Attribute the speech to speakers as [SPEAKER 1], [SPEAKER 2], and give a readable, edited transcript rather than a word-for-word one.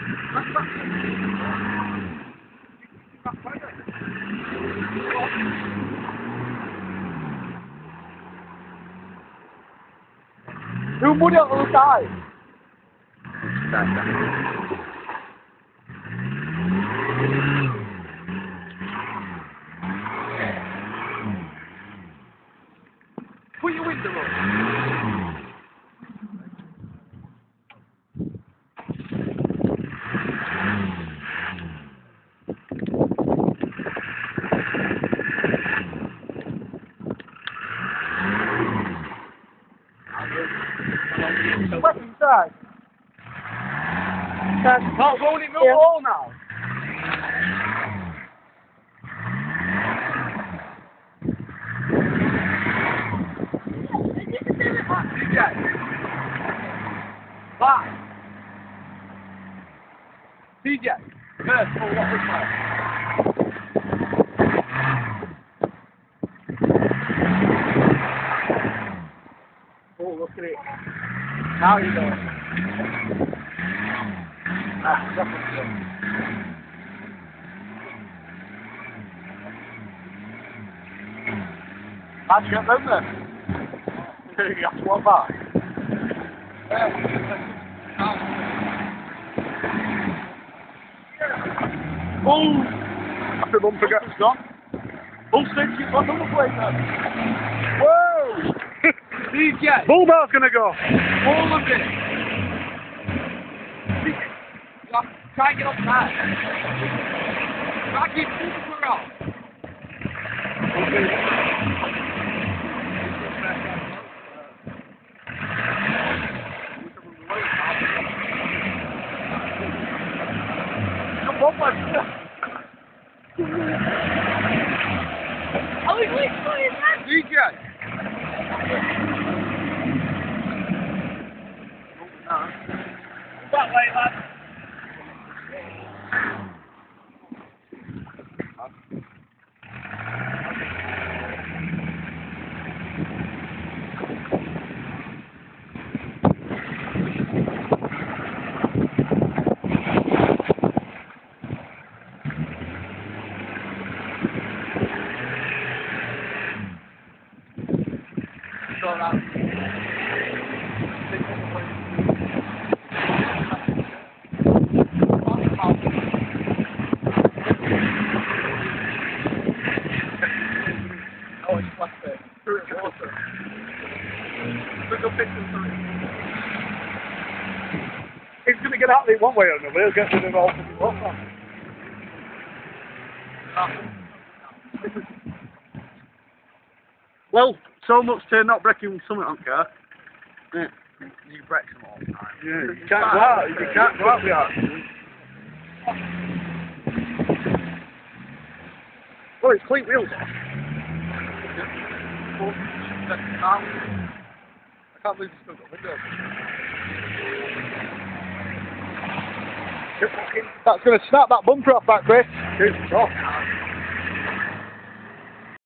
[SPEAKER 1] Do money on the other side. Put your window up. What's inside? Oh, won't it move all now? DJ. Bye. DJ. First, what was that? Oh, look at it. Now you go. That's good. How'd you get them then? You have to walk back. Oh! After bumper gets gone. Oh, 6, you've got number plate then. Whoa! DJ! Bullbar's gonna go! All of it! Try and get up there. Try and keep bumper off. DJ! That way, lad. Oh, it's plastic. Through it water. He's going to get out of it one way or another. He'll get rid of all the water. Well, so much to not breaking something on car. Yeah. You break them all the time. Yeah, you can't go out. You can't go out with that. Well, it's clean wheels off. I can't believe you still got windows. That's going to snap that bumper off that, Chris. It's off.